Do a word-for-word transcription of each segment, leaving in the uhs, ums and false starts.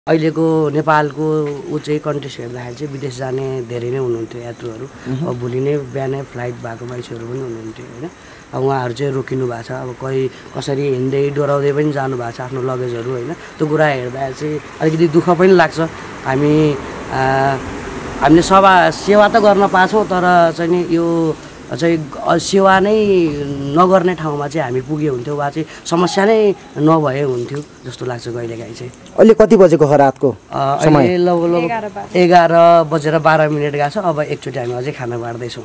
अहिलेको नेपालको ऊ चाहिँ कन्टेक्स्ट हेर्दाखेरि चाहिँ विदेश जाने धेरै नै हुनुहुन्थ्यो यात्रुहरू। अब भोलि नै बिहानै फ्लाइट भएको मान्छेहरू पनि हुनुहुन्थ्यो होइन। अब उहाँहरू चाहिँ रोकिनु भएको छ। अब कोही कसरी हिँड्दै डराउँदै पनि जानु भएको छ आफ्नो लगेजहरू होइन। त्यो कुरा हेर्दा चाहिँ अलिकति दुःख पनि लाग्छ। हामी हामीले सभा सेवा त गर्न पाछौँ, तर चाहिँ नि यो चाहिँ सेवा नै नगर्ने ठाउँमा चाहिँ हामी पुगे हुन्थ्यो वा चाहिँ समस्या नै नभए हुन्थ्यो जस्तो लाग्छ कहिलेकाहीँ चाहिँ। अहिले कति बजेको हो रातको समय? अहिले लगभग एघार बजेर बाह्र मिनट गएको छ। अब एकचोटि हामी अझै खाना बाँड्दैछौँ।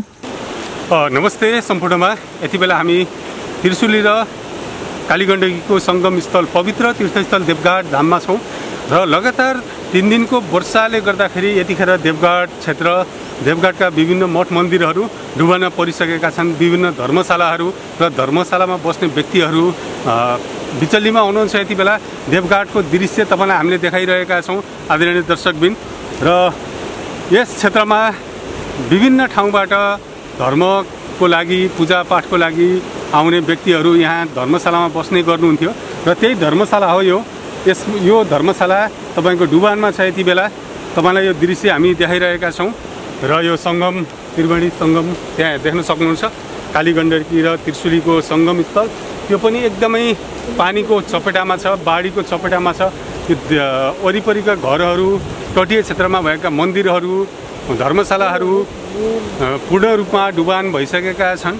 नमस्ते सम्पूर्णमा। यति बेला हामी त्रिशुली र कालीगण्डकीको सङ्गम स्थल पवित्र तीर्थस्थल देवघाट धाममा छौँ र लगातार तिन दिनको वर्षाले गर्दाखेरि यतिखेर देवघाट क्षेत्र देवघाटका विभिन्न मठ मन्दिरहरू डुबान परिसकेका छन्। विभिन्न धर्मशालाहरू र धर्मशालामा बस्ने व्यक्तिहरू बिचल्लीमा हुनुहुन्छ। यति बेला देवघाटको दृश्य तपाईँलाई हामीले देखाइरहेका छौँ आदरणीय दर्शकबिन। र यस क्षेत्रमा विभिन्न ठाउँबाट धर्मको लागि पूजापाठको लागि आउने व्यक्तिहरू यहाँ धर्मशालामा बस्ने गर्नुहुन्थ्यो र त्यही धर्मशाला हो यो। यस यो धर्मशाला तपाईँको डुबानमा छ। यति बेला तपाईँलाई यो दृश्य हामी देखाइरहेका छौँ र यो सङ्गम त्रिवेणी सङ्गम त्यहाँ देख्न सक्नुहुन्छ। कालीगण्डकी र त्रिशुलीको सङ्गम स्थल त्यो पनि एकदमै पानीको चपेटामा छ, बाढीको चपेटामा छ। यो वरिपरिका घरहरू, तटीय क्षेत्रमा भएका मन्दिरहरू, धर्मशालाहरू पूर्ण रूपमा डुबान भइसकेका छन्।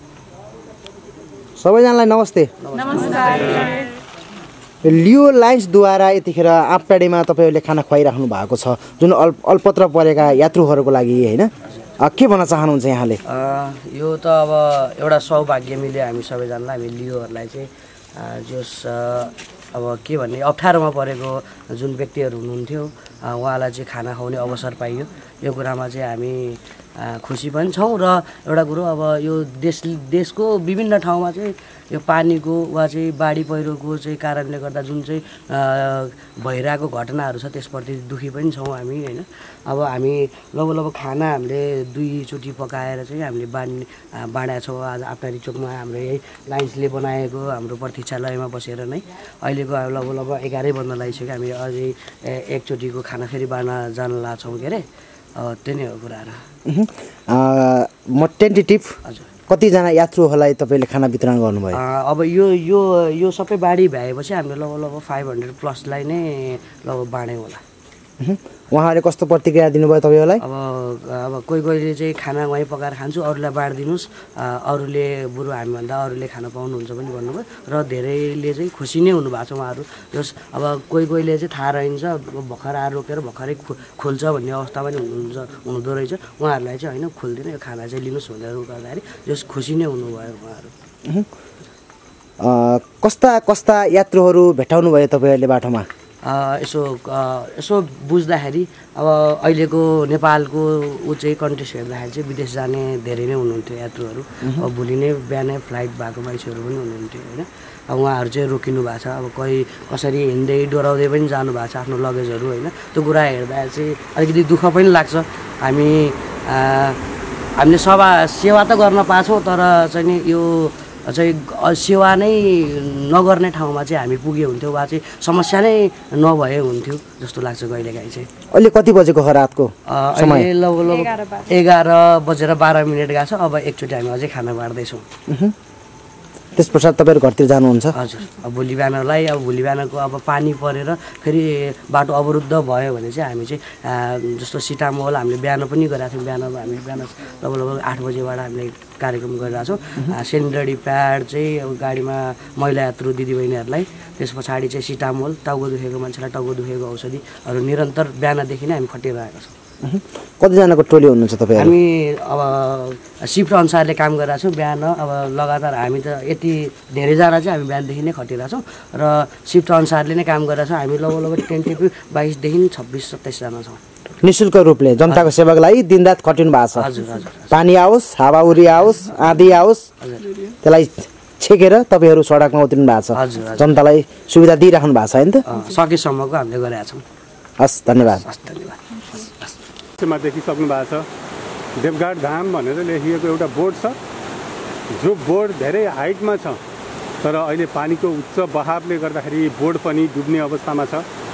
सबैजनालाई नमस्ते। नमस्कार। लियो लाइन्सद्वारा यतिखेर आँपटाडीमा तपाईँहरूले खाना खुवाइराख्नु भएको छ जुन अल्प अल्पत्र परेका यात्रुहरूको लागि होइन, के भन्न चाहनुहुन्छ यहाँले? यो त अब एउटा सौभाग्य मिल्यो हामी सबैजनालाई। हामी लियोहरूलाई चाहिँ जस अब के भन्ने अप्ठ्यारोमा परेको जुन व्यक्तिहरू हुनुहुन्थ्यो उहाँलाई चाहिँ खाना खुवाउने अवसर पाइयो। यो कुरामा चाहिँ हामी खुसी पनि छौँ। र एउटा कुरो अब यो देश देशको विभिन्न ठाउँमा चाहिँ यो पानीको वा चाहिँ बाढी पहिरोको चाहिँ कारणले गर्दा जुन चाहिँ भइरहेको घटनाहरू छ त्यसप्रति दुःखी पनि छौँ हामी होइन। अब हामी लगभग लगभग खाना हामीले दुईचोटि पकाएर चाहिँ हामीले बाँड्ने बाँडेका छौँ। आज आँपटाडी चोकमा हाम्रो यही लाइन्सले बनाएको हाम्रो प्रतीक्षालयमा बसेर नै अहिलेको लगभग लगभग एघारै बज्न लागिसक्यो। हामी अझै एकचोटिको खाना फेरि बाँड्न जान लाग्छौँ के अरे। त्यो नै हो कुराहरू। म टेन्टेटिभ हजुर कतिजना यात्रुहरूलाई तपाईँले खाना वितरण गर्नुभयो? अब यो यो यो सबै बाढी भएपछि हामीले लगभग लगभग फाइभ हन्ड्रेड प्लसलाई नै लगभग बाँड्यौँ होला। उहाँहरूले कस्तो प्रतिक्रिया दिनुभयो तपाईँहरूलाई? अब अब कोही कोहीले चाहिँ खाना वहीँ पकाएर खान्छु, अरूलाई बाँडिदिनुहोस्, अरूले बरु हामीभन्दा अरूले खाना पाउनुहुन्छ पनि भन्नुभयो र धेरैले चाहिँ खुसी नै हुनुभएको छ उहाँहरू। जस अब कोही कोहीले चाहिँ थाहा रहन्छ भर्खर आएर रोकेर भर्खरै खोल्छ भन्ने अवस्था पनि हुनुहुन्छ हुँदो रहेछ। उहाँहरूलाई चाहिँ होइन खोल्दैन यो खाना चाहिँ लिनुहोस् भनेर गर्दाखेरि जस खुसी नै हुनुभयो उहाँहरू। कस्ता कस्ता यात्रुहरू भेटाउनु भयो तपाईँहरूले बाटोमा? यसो यसो बुझ्दाखेरि अब अहिलेको नेपालको ऊ चाहिँ कन्टेक्स्ट हेर्दाखेरि चाहिँ विदेश जाने धेरै नै हुनुहुन्थ्यो यात्रुहरू। अब भोलि नै बिहानै फ्लाइट भएको मान्छेहरू पनि हुनुहुन्थ्यो होइन। अब उहाँहरू चाहिँ रोकिनु भएको छ। अब कोही कसरी हिँड्दै डराउँदै पनि जानु भएको छ आफ्नो लगेजहरू होइन। त्यो कुरा हेर्दा चाहिँ अलिकति दुःख पनि लाग्छ। हामी हामीले सभा सेवा त गर्न पाछौँ, तर चाहिँ नि यो चाहिँ सेवा नै नगर्ने ठाउँमा चाहिँ हामी पुगे हुन्थ्यो वा चाहिँ समस्या नै नभए हुन्थ्यो जस्तो लाग्छ कहिलेकाहीँ चाहिँ। अहिले कति बजेको हो रातको समय? अहिले लगभग लगभग एघार बजेर बाह्र मिनट गएको छ। अब एकचोटि हामी अझै खाना बाँड्दैछौँ। त्यस पश्चात तपाईँहरू घरतिर जानुहुन्छ? हजुर। अब भोलि बिहानलाई अब भोलि बिहानको अब पानी परेर फेरि बाटो अवरुद्ध भयो भने चाहिँ हामी चाहिँ जस्तो सिटामोल हामीले बिहान पनि गरेका थियौँ। बिहान हामी बिहान लगभग लगभग आठ बजेबाट हामीले कार्यक्रम गरिरहेको छौँ। सेनिटरी प्याड चाहिँ अब गाडीमा महिला यात्रु दिदीबहिनीहरूलाई, त्यस पछाडि चाहिँ सिटामोल, टाउको दुखेको मान्छेलाई टाउको दुखेको औषधिहरू निरन्तर बिहानदेखि नै हामी खटिरहेको छौँ। कतिजनाको टोली हुनुहुन्छ तपाईँ? हामी अब सिफ्ट अनुसारले काम गरिरहेको छौँ। बिहान अब लगातार हामी त यति धेरैजना चाहिँ हामी बिहानदेखि नै खटिरहेको छौँ र सिफ्ट अनुसारले नै काम गरिरहेको छौँ। हामी लगभग लगभग टेन्टेटिभ बाइसदेखि छब्बिस सत्ताइसजना छौँ। निःशुल्क रूपले जनताको सेवाको लागि दिनरात खटिनु भएको छ। हजुर हजुर। पानी आओस्, हावाहुरी आओस्, आँधी आओस्, त्यसलाई छेकेर तपाईँहरू सडकमा उत्रिनु भएको छ। हजुर। जनतालाई सुविधा दिइराख्नु भएको छ होइन त? सकेसम्मको हामीले गरेका छौँ। हस्, धन्यवाद। हस्, धन्यवाद। मा देखिसक्नु भएको छ देवघाट धाम भनेर लेखिएको एउटा बोर्ड छ, जो बोर्ड धेरै हाइटमा छ, तर अहिले पानीको उच्च बहावले गर्दाखेरि बोर्ड पनि डुब्ने अवस्थामा छ।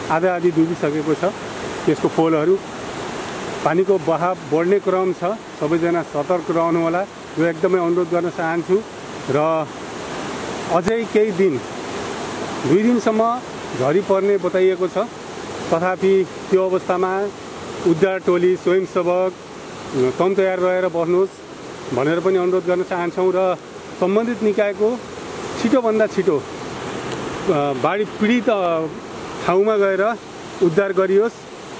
आधा आधी डुबिसकेको छ त्यसको पोलहरू। पानीको बहाव बढ्ने क्रम छ, सबैजना सतर्क रहनु होला यो एकदमै अनुरोध गर्न चाहन्छु। र अझै केही दिन दुई दिनसम्म झरी पर्ने बताइएको छ, तथापि त्यो अवस्थामा उद्धार टोली स्वयंसेवक कम तयार रहेर बस्नुहोस् भनेर पनि अनुरोध गर्न चाहन्छौँ। र सम्बन्धित निकायको छिटोभन्दा छिटो बाढी पीडित ठाउँमा गएर उद्धार गरियोस्।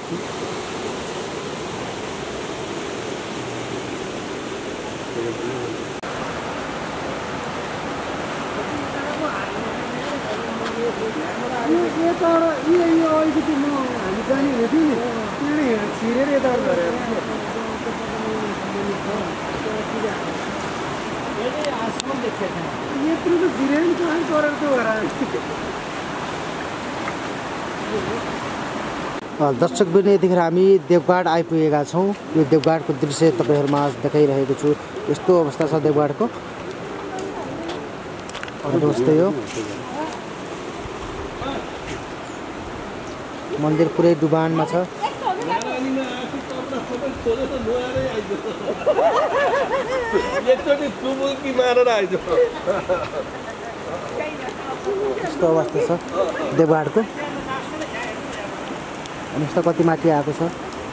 दर्शक बिन यतिखेर हामी देवघाट आइपुगेका छौँ। यो देवघाटको दृश्य तपाईँहरूमा आज देखाइरहेको छु। यस्तो अवस्था छ देवघाटको। जस्तै हो मन्दिर पुरै डुबानमा छ। यस्तो अवस्था छ देवघाटको। अनि यस्तो कति माथि आएको छ।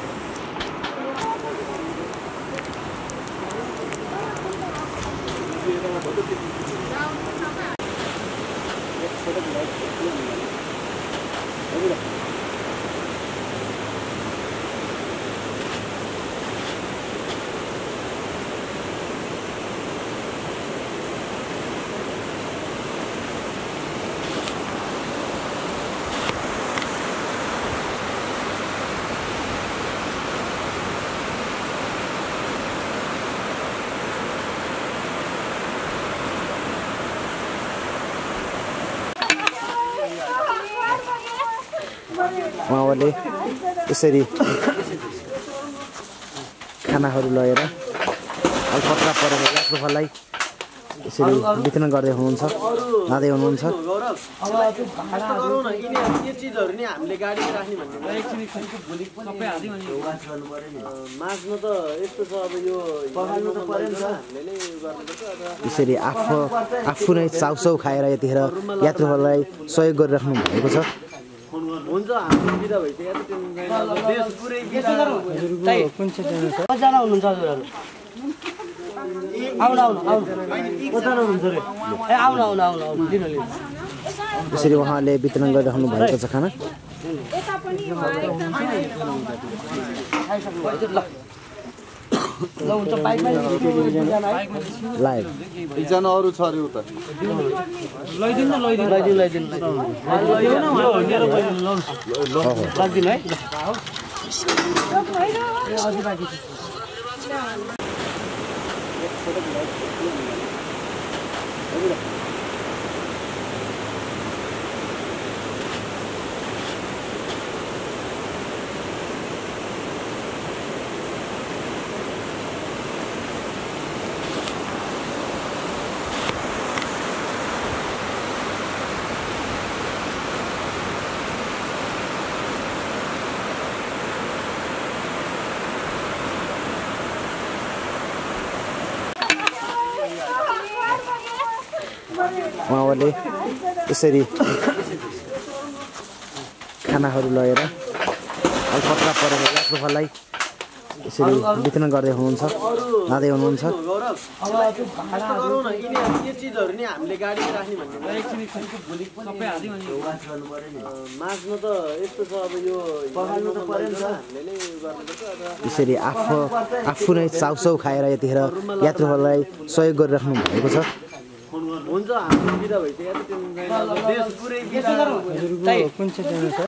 उहाँहरूले यसरी खानाहरू लगेर अल्पत्र परेर यात्रुहरूलाई यसरी वितरण गर्दै हुनुहुन्छ, लाँदै हुनुहुन्छ। यसरी आफू आफू नै चाउचाउ खाएर यतिखेर यात्रुहरूलाई सहयोग गरिराख्नु भएको छ। हुन्छ हाम्रो बिदा भइसक्यो त देश पुरै बिदा कुन चाहिँ कजना हुनुहुन्छ हजुरहरु आउन आउन आउन कजना हुनुहुन्छ रे ए आउन आउन आउन आउन लिन लिन यसरी उहाँले वितरण गरिराख्नु भएको छ खाना। यता पनि एकदम ल हुन्छ बाइकमा लाइभ एकजना अरू छ अरे उता लैदिन न लैदिन लैदिन लैदिन लैदिन न मेरो लैदिन है ए अझै बाँकी छ। उहाँहरूले यसरी खानाहरू लगेर अल्पत्र परेर यात्रुहरूलाई यसरी वितरण गर्दै हुनुहुन्छ, लाँदै हुनुहुन्छ। अब त्यो भाडा गरौँ न यिनी यो चीजहरु नि हामीले गाडीमा राख्ने भन्ने एकछिन एकछिनको भोलि सबै हाल्दियो अनि वास गर्नु पर्यो नि माझ्नु त यस्तो छ अब यो पकाउनु त पर्यो नि त हामीले नै गर्नुपर्छ। अब यसरी आफू आफू नै चाउचाउ खाएर यतिखेर यात्रुहरूलाई सहयोग गरिराख्नु भएको छ। हुन्छ हाम्रो बिदा भइसक्यो त देश पुरै बिदा कुन चाहिँ